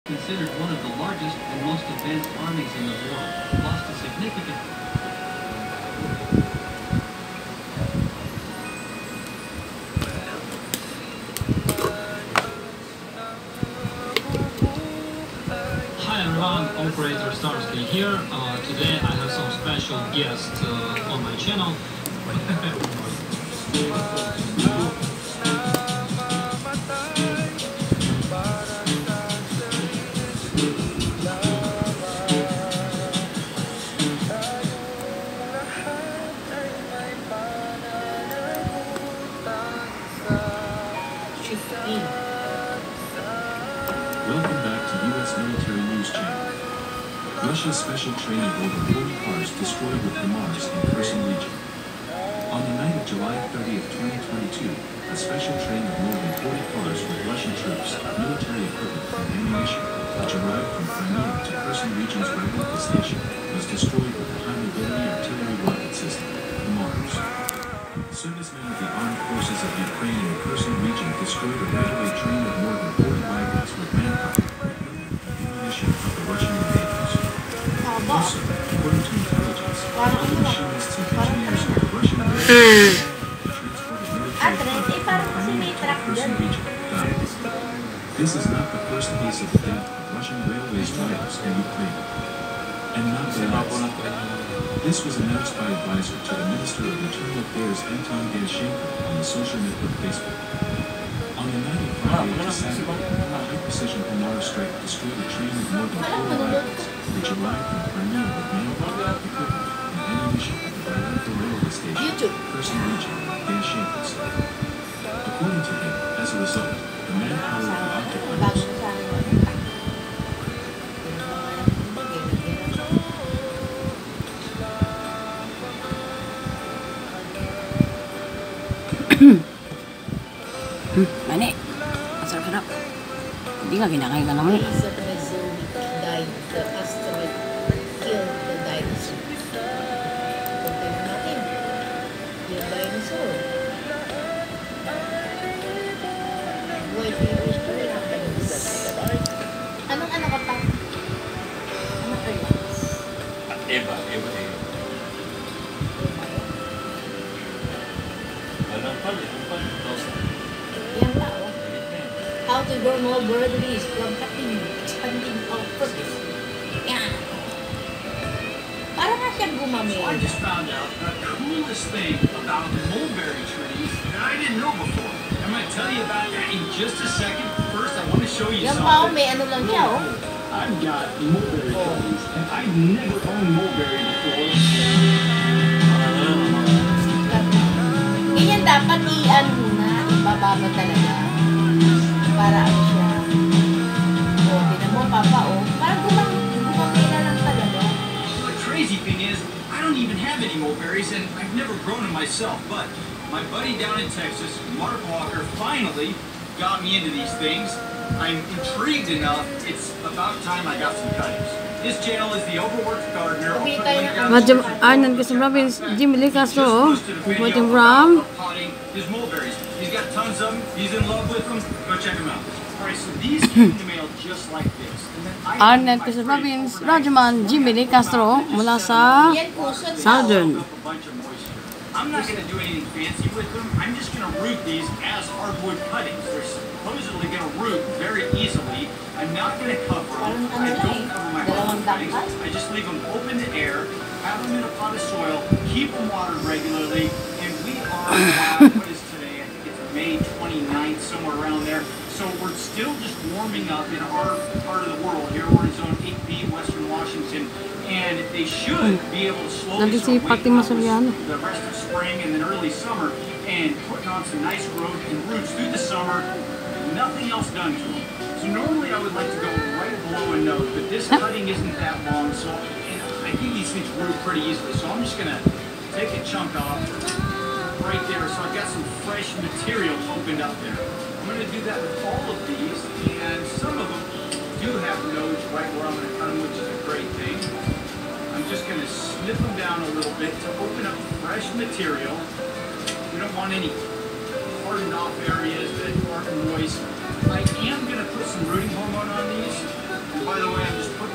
Considered one of the largest and most advanced armies in the world, lost a significant Hi everyone, Operator Starsky here. Today I have some special guests on my channel. Welcome back to U.S. Military News Channel. Russia's special train of over 40 cars destroyed with the Mars in Kherson region. On the night of July 30th, 2022, a special train of more than 40 cars with Russian troops, military equipment, and ammunition, which arrived from Crimea to Kherson region's railway station, was destroyed with the high-mobility artillery rocket system, the Mars. Servicemen of the armed forces of Ukraine in the Kherson region destroyed a railway train of more than 40 wagons with manpower, equipment, and ammunition of the Russian invaders. Also, according to intelligence, all the machinists and engineers of the Russian railways transported military equipment from Crimea to the Kherson region died. This is not the first case of the death of Russian railways drivers in Ukraine. And not the last. This was announced by advisor to the Minister of Internal Affairs Anton Ganshenko on the social network Facebook. On the night of Friday to Saturday, a high-precision Pamara strike destroyed a train of more than 40 wagons, which arrived from Crimea with manpower, equipment, and ammunition at the Varenka railway station, Kherson region, Ganshenko said. According to him, as a result, the manpower of the occupiers Mani, masarap-sarap. Hindi nga kinakain ka naman. The Mesozoic died, the asteroid killed the dinosaur. Pagkain natin, yung dinosaur. Buhay pa yung history natin. Anong ano ka pa? Anong earnings? Eva. Walang pala. Yan tao. How to grow more birdies from cutting, expanding of fruits. Yan. Para nga siyang gumamit. So I just found out the coolest thing about mulberry trees that I didn't know before. I'm going to tell you about that in just a second. First, I want to show you Yan something. pa, may ano lang siya, oh. I've got mulberry trees, and I've never owned mulberry before. Ganyan dapat i-ano muna, ibaba mo talaga. Para ano siya. O, tinan mo, papa, oh. Parang gumamit na lang talaga. The crazy thing is, I don't even have any mulberries, and I've never grown them myself. But my buddy down in Texas, Mark Walker, finally got me into these things. I'm intrigued enough. It's about time I got some cuttings. This channel is the Overworked Gardener. I'll put a link down in the Macam description. Arnold Province, Jim Lee Castro, Just posted a video Martin Brown. about potting his mulberries. He's got tons of them. He's in love with them. Go check him out. All right, so these came in the mail just like this. And then I Arnold Province, Rajaman, Jim Lee Castro, mula sa Yan, kusot na. Southern. a bunch of moisture. I'm not going to do anything fancy with them. I'm just going to root these as hardwood cuttings. They're supposedly going to root very easily. I'm not going to cover them. Parang ano I na don't eh. cover my Dalawang hardwood cuttings. dangkal. I just leave them open to air, have them in a pot of soil, keep them watered regularly, and we are, what is today? I think it's May 29th, somewhere around there. So we're still just warming up in our part of the world. Here we're in Zone 8B, Western Washington, and they should be able to slowly Nandito si start Fatima waking up Soriano. with the rest of spring and then early summer and putting on some nice growth and roots through the summer. Nothing else done to them. So normally I would like to go right below a note, but this cutting isn't that long, so I think these things root pretty easily. So I'm just going to take a chunk off right there. So I've got some fresh material opened up there. I'm going to do that with all of these, and some of them do have nodes right where I'm going to cut them, which is a great thing. I'm just going to snip them down a little bit to open up fresh material. We don't want any hardened off areas that aren't moist. I am going to put some rooting hormone on these.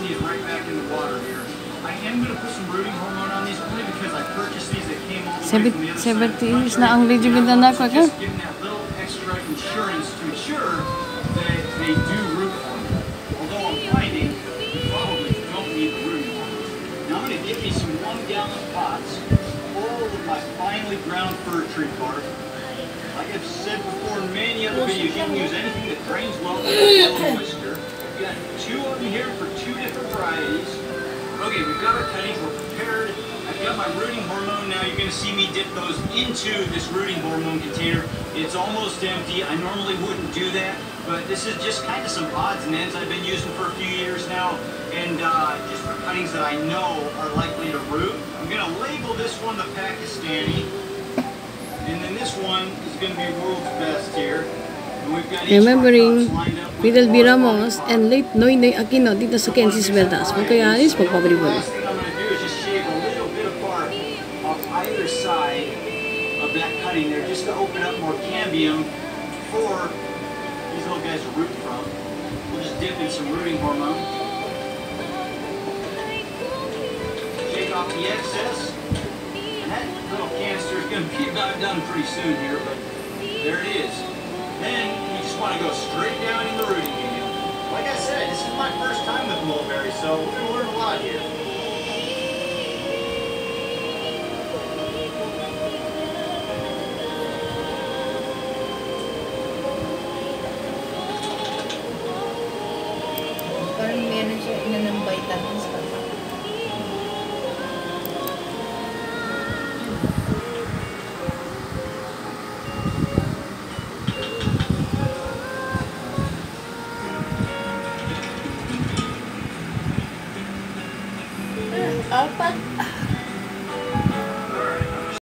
these right back in the water here. I am going to put some rooting hormone on these only because I purchased these that came all the way from the other side of the 70 is country. na ang rejuvenate na ako. Just giving that little extra insurance to ensure that they do root for me. Although I'm finding you probably don't need the rooting hormone. Now I'm going to get me some 1 gallon pots full of my finely ground fir tree bark. Like I've said before in many other videos, you can use anything that drains well with a little moisture. We've got 2 of them here for 2 different varieties. Okay, we've got our cuttings, we're prepared. I've got my rooting hormone now. You're going to see me dip those into this rooting hormone container. It's almost empty. I normally wouldn't do that, but this is just kind of some odds and ends I've been using for a few years now, and just for cuttings that I know are likely to root. I'm going to label this one the Pakistani, and then this one is going to be world's best here. And we've got each Remembering of our cuts lined up with Fidel B. water Ramos bottle. and late Noynoy Aquino dito sa Kensis Verdas. Magkayanis, magpabalibol. Last thing I'm going to do is just shave a little bit of bark off either side of that cutting there just to open up more cambium for these little guys to root from. We'll just dip in some rooting hormone. Shake off the excess. And that little canister is going to be about done pretty soon here, but there it is. Then you just want to go straight down in the rooting medium. Like I said, this is my first time with mulberry, so we're going to learn a lot here. Parang meron siya ina ng vitamins pa. Apat.